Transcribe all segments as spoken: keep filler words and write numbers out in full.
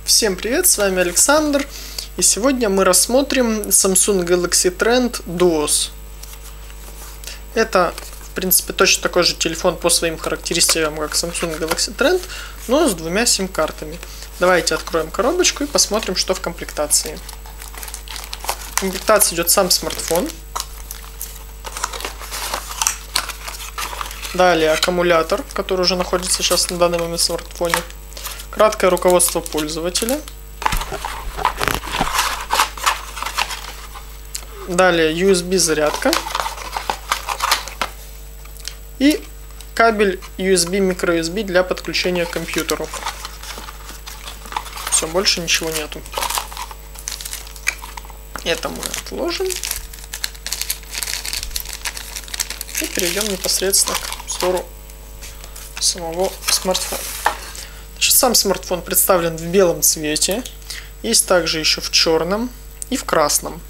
Всем привет, с вами Александр, и сегодня мы рассмотрим Samsung Galaxy Trend Duos. Это, в принципе, точно такой же телефон по своим характеристикам, как Samsung Galaxy Trend, но с двумя сим-картами. Давайте откроем коробочку и посмотрим, что в комплектации. В комплектации идет сам смартфон. Далее аккумулятор, который уже находится сейчас на данный момент в смартфоне. Краткое руководство пользователя. Далее ю эс би зарядка. И кабель ю эс би, micro ю эс би для подключения к компьютеру. Все, больше ничего нету. Это мы отложим. И перейдем непосредственно к обзору самого смартфона. Значит, сам смартфон представлен в белом цвете. Есть также еще в черном и в красном.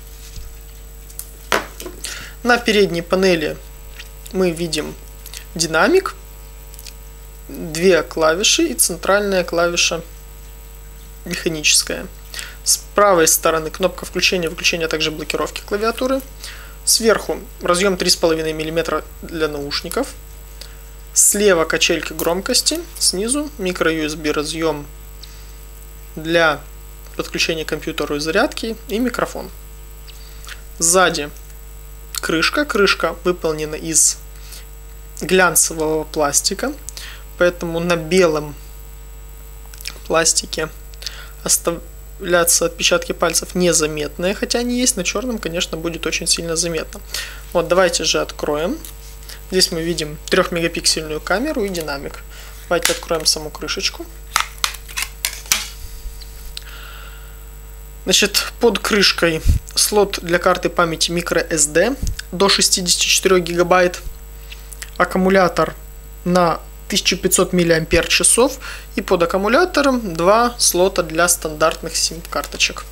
На передней панели мы видим динамик, две клавиши и центральная клавиша механическая. С правой стороны кнопка включения-выключения, а также блокировки клавиатуры. Сверху разъем три с половиной миллиметра для наушников. Слева качелька громкости, снизу micro ю эс би разъем для подключения к компьютеру и зарядки и микрофон. Сзади крышка. Крышка выполнена из глянцевого пластика, поэтому на белом пластике оставляться отпечатки пальцев незаметные, хотя они есть, на черном, конечно, будет очень сильно заметно. Вот, давайте же откроем. Здесь мы видим трехмегапиксельную камеру и динамик. Давайте откроем саму крышечку. Значит, под крышкой слот для карты памяти micro эс ди до шестидесяти четырёх гигабайт, аккумулятор на тысячу пятьсот миллиампер-часов и под аккумулятором два слота для стандартных сим-карточек.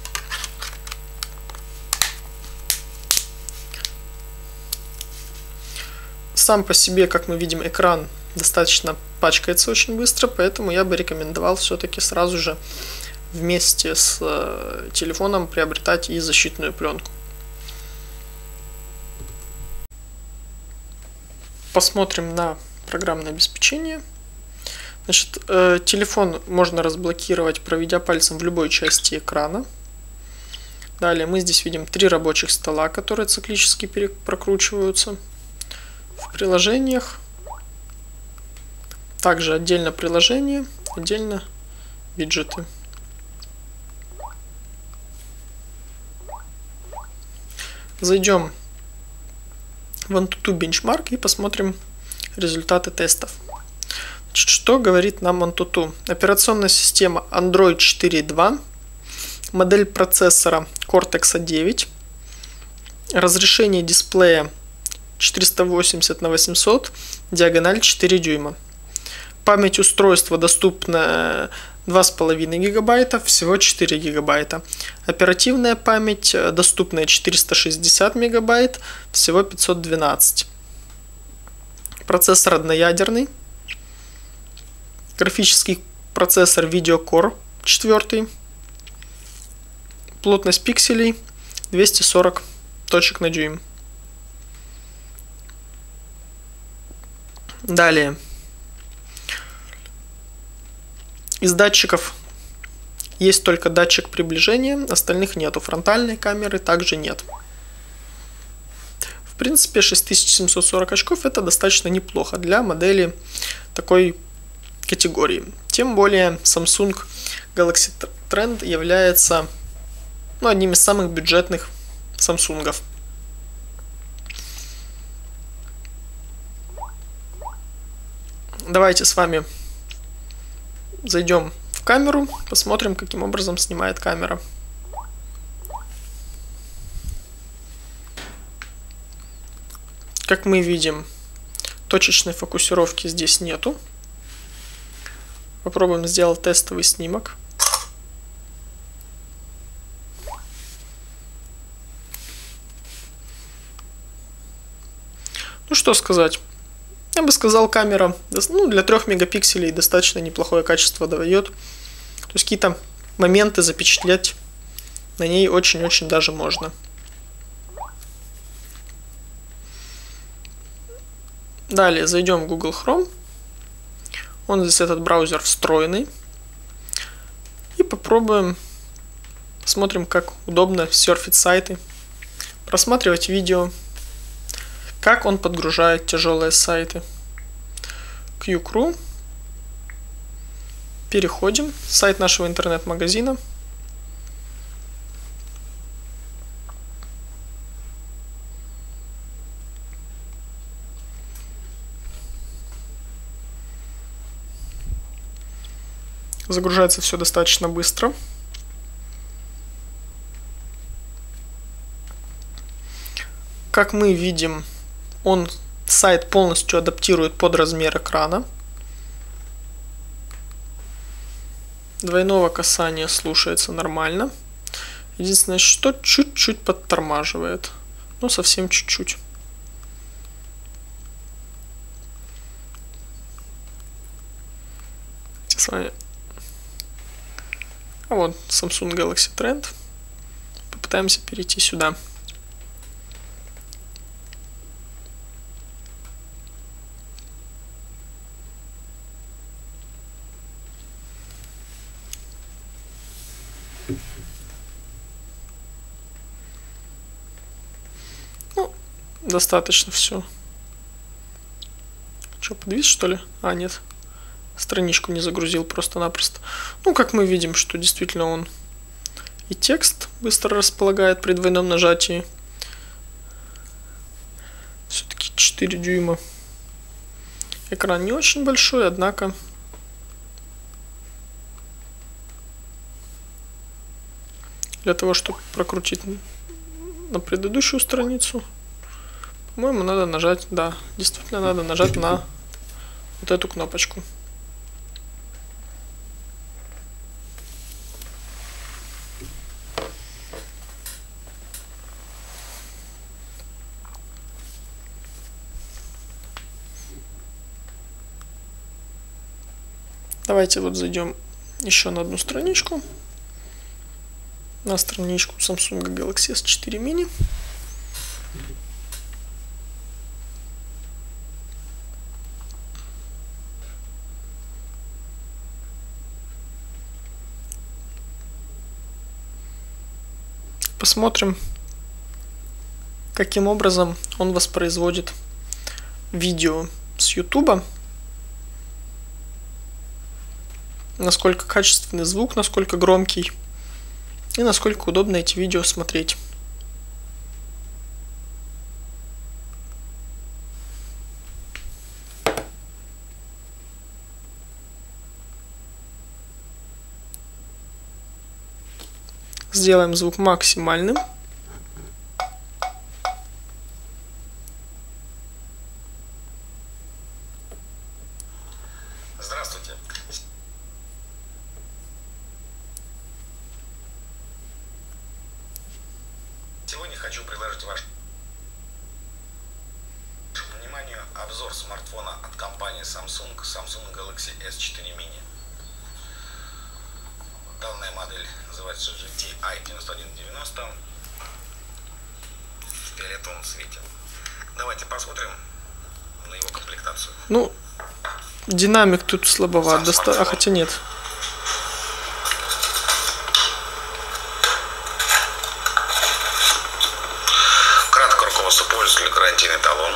Сам по себе, как мы видим, экран достаточно пачкается очень быстро, поэтому я бы рекомендовал все-таки сразу же вместе с э, телефоном приобретать и защитную пленку. Посмотрим на программное обеспечение. Значит, э, телефон можно разблокировать, проведя пальцем в любой части экрана. Далее мы здесь видим три рабочих стола, которые циклически прокручиваются. В приложениях также отдельно приложение, отдельно виджеты. Зайдем в AnTuTu Benchmark и посмотрим результаты тестов. Значит, что говорит нам AnTuTu? Операционная система Android четыре точка два, модель процессора Cortex девять, разрешение дисплея четыреста восемьдесят на восемьсот, диагональ четыре дюйма. Память устройства доступна два с половиной гигабайта, всего четыре гигабайта. Оперативная память доступная четыреста шестьдесят мегабайт, всего пятьсот двенадцать. Процессор одноядерный. Графический процессор Video Core четыре. Плотность пикселей двести сорок точек на дюйм. Далее. Из датчиков есть только датчик приближения, остальных нету. Фронтальной камеры также нет. В принципе, шесть тысяч семьсот сорок очков это достаточно неплохо для модели такой категории. Тем более Samsung Galaxy Trend является ну, одним из самых бюджетных самсунгов. Давайте с вами зайдем в камеру, посмотрим, каким образом снимает камера. Как мы видим, точечной фокусировки здесь нету. Попробуем сделать тестовый снимок. Ну что сказать. Я бы сказал, камера ну, для трёх мегапикселей достаточно неплохое качество дает. То есть какие-то моменты запечатлеть на ней очень-очень даже можно. Далее зайдем в Google Chrome. Он здесь, этот браузер, встроенный. И попробуем, посмотрим, как удобно серфить сайты, просматривать видео, как он подгружает тяжелые сайты. Q.Crew. Переходим. Сайт нашего интернет-магазина. Загружается все достаточно быстро. Как мы видим, он сайт полностью адаптирует под размер экрана. Двойного касания слушается нормально. Единственное, что чуть-чуть подтормаживает. Ну, совсем чуть-чуть. С вами. А вот Samsung Galaxy Trend. Попытаемся перейти сюда. Ну, достаточно все. Что, подвис, что ли? А, нет. Страничку не загрузил просто-напросто. Ну, как мы видим, что действительно он и текст быстро располагает при двойном нажатии. Все-таки четыре дюйма. Экран не очень большой, однако для того, чтобы прокрутить на предыдущую страницу, по-моему, надо нажать, да, действительно надо нажать на вот эту кнопочку. Давайте вот зайдем еще на одну страничку. На страничку Samsung Galaxy эс четыре mini. Посмотрим, каким образом он воспроизводит видео с YouTube. Насколько качественный звук, насколько громкий и насколько удобно эти видео смотреть. Сделаем звук максимальным. Здравствуйте. Сегодня хочу предложить вашему вниманию обзор смартфона от компании Samsung, Samsung Galaxy эс четыре mini. Данная модель называется джи ти ай девяносто один девяносто в фиолетовом цвете. Давайте посмотрим на его комплектацию. Ну, динамик тут слабоват, доста... а хотя нет. Краткое руководство пользователя, гарантийный талон.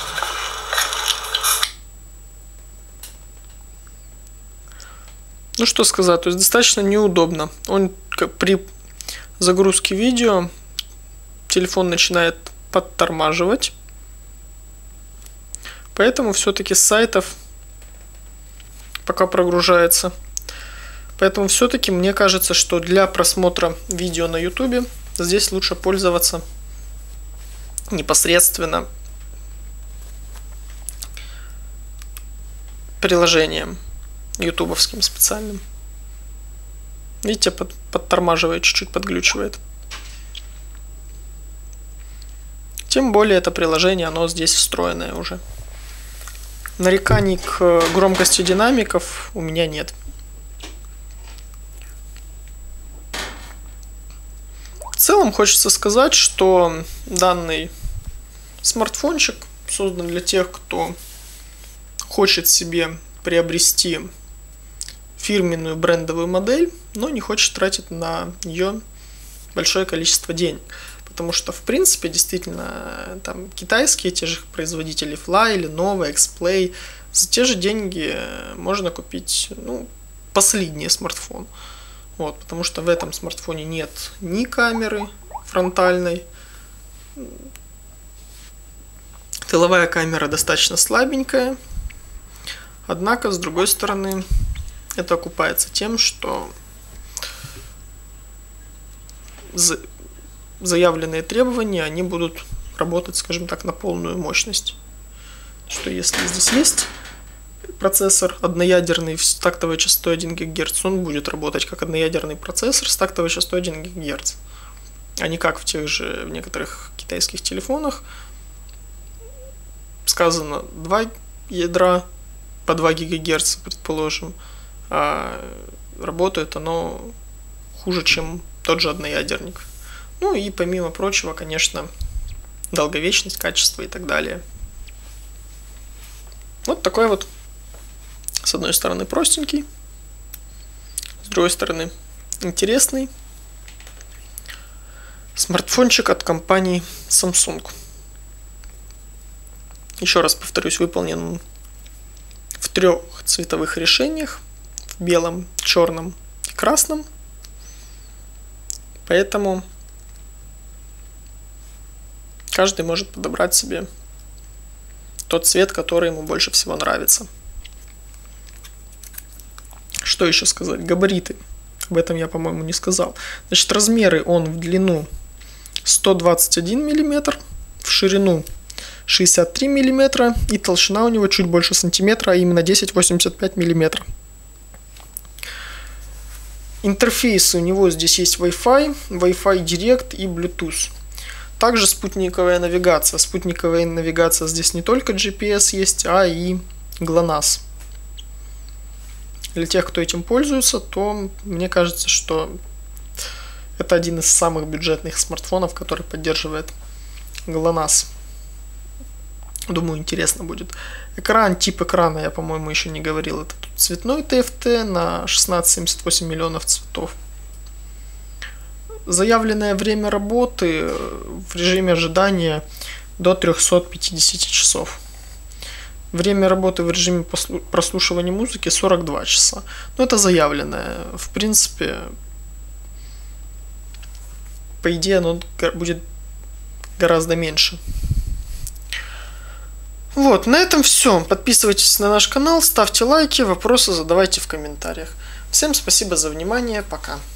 Ну что сказать, то есть достаточно неудобно. Он как при загрузке видео телефон начинает подтормаживать. Поэтому все-таки с сайтов пока прогружается. Поэтому все-таки мне кажется, что для просмотра видео на YouTube здесь лучше пользоваться непосредственно приложением ютубовским специальным. Видите, под, подтормаживает, чуть-чуть подглючивает. Тем более это приложение, оно здесь встроенное уже. Нареканий к громкости динамиков у меня нет. целом хочется сказать, что данный смартфончик создан для тех, кто хочет себе приобрести фирменную брендовую модель, но не хочет тратить на нее большое количество денег. Потому что, в принципе, действительно, там китайские те же производители Fly, Lenovo, X-Play, за те же деньги можно купить, ну, последний смартфон. Вот, потому что в этом смартфоне нет ни камеры фронтальной, тыловая камера достаточно слабенькая, однако, с другой стороны, это окупается тем, что заявленные требования, они будут работать, скажем так, на полную мощность. Что если здесь есть процессор одноядерный с тактовой частотой один гигагерц, он будет работать как одноядерный процессор с тактовой частотой один гигагерц, а не как в тех же в некоторых китайских телефонах. Сказано два ядра по два гигагерца, предположим, а работает оно хуже, чем тот же одноядерник. Ну и помимо прочего, конечно, долговечность, качество и так далее. Вот такой вот, с одной стороны, простенький, с другой стороны, интересный смартфончик от компании Samsung. Еще раз повторюсь, выполнен он в трех цветовых решениях: в белом, черном и красном. Поэтому каждый может подобрать себе тот цвет, который ему больше всего нравится. Что еще сказать? Габариты. Об этом я, по-моему, не сказал. Значит, размеры он в длину сто двадцать один миллиметр, в ширину шестьдесят три миллиметра и толщина у него чуть больше сантиметра, а именно десять целых восемьдесят пять сотых миллиметра. Интерфейсы у него здесь есть Wi-Fi, Wi-Fi Direct и Bluetooth. Также спутниковая навигация. Спутниковая навигация здесь не только джи пи эс есть, а и глонасс. Для тех, кто этим пользуется, то мне кажется, что это один из самых бюджетных смартфонов, который поддерживает глонасс. Думаю, интересно будет. Экран, тип экрана, я, по-моему, еще не говорил. Это тут цветной ти эф ти на шестнадцать целых семьдесят восемь сотых миллионов цветов. Заявленное время работы в режиме ожидания до трёхсот пятидесяти часов. Время работы в режиме прослушивания музыки сорок два часа. Но это заявленное. В принципе, по идее, оно будет гораздо меньше. Вот, на этом все. Подписывайтесь на наш канал, ставьте лайки, вопросы задавайте в комментариях. Всем спасибо за внимание, пока.